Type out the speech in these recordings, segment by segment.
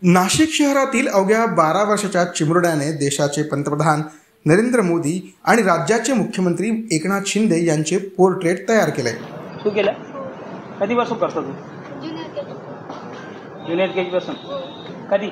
नाशिक शहरातील अवघ्या 12 वर्षाच्या चिमुरड्याने देशाचे पंतप्रधान नरेंद्र मोदी आणि राज्याचे मुख्यमंत्री एकनाथ शिंदे यांचे पोर्ट्रेट तयार केले. तू केलं? कधीपासून करतो तू? ज्युनियर केजी पासून. कधी?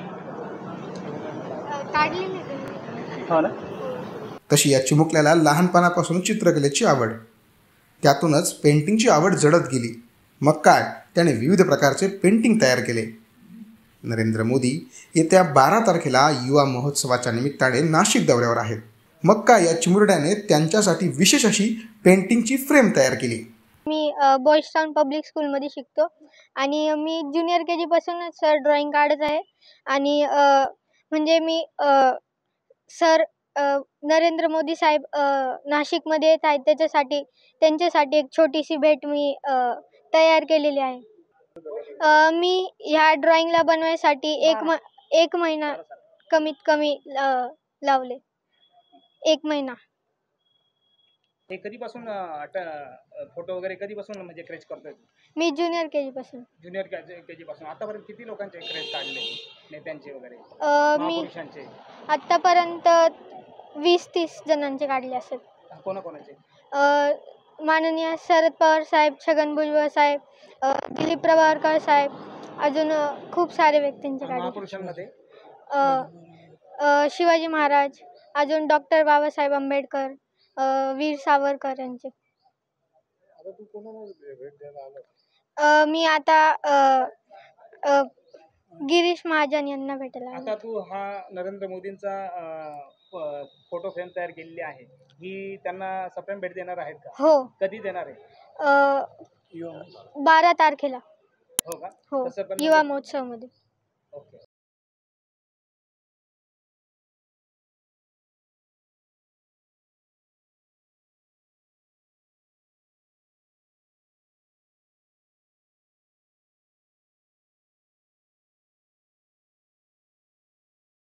हो ना. तशी या चिमुकल्याला लहानपणापासून चित्रकलेची आवड, त्यातूनच पेंटिंगची आवड जडत गेली. मग काय, त्याने विविध प्रकारचे पेंटिंग तयार केले. नरेंद्र मोदी येत्या 12 तारखेला युवा महोत्सवाच्या निमित्ताने नाशिक दौऱ्यावर आहेत. मग काय, या चिमुरड्याने त्यांच्यासाठी विशेष अशी पेंटिंगची फ्रेम तयार केली. मी बॉईज टाउन पब्लिक स्कूलमध्ये शिकतो आणि मी ज्युनियर के जीपासूनच सर ड्रॉइंग काढत आहे. आणि म्हणजे मी सर नरेंद्र मोदी साहेब नाशिकमध्ये येत आहेत, त्यांच्यासाठी एक छोटीशी भेट मी तयार केलेली आहे. मी ह्या ड्रॉइंगला बनवायसाठी एक महिना कमीत कमी लावले. 1 महिना. हे कधीपासून फोटो वगैरे कधीपासून म्हणजे क्रेज करतोय? मी ज्युनियर के जीपासून. ज्युनियर केजी पासून. आतापर्यंत किती लोकांचे क्रेज काढले, नेत्यांचे वगैरे, मी महापुरुषांचे? आतापर्यंत 20-30 जणांचे काढले असेल. कोणाकोणाचे? माननीय शरद पवार साहेब, छगन भुजबळ साहेब, दिलीप प्रभावळकर साहेब, अजून खूप सारे व्यक्तींचे काढले. महापुरुषांमध्ये शिवाजी महाराज, अजून डॉक्टर बाबासाहेब आंबेडकर, वीर सावरकर यांचे. मी आता गिरीश महाजन यांना भेटायला. आता तू हा नरेंद्र मोदींचा फोटो फ्रेम तयार केलेली आहे, ही त्यांना सप्रेम भेट देणार आहेत का? हो. कधी देणार आहे? 12 तारखेला. हो का? हो, युवा महोत्सव मध्ये. ओके.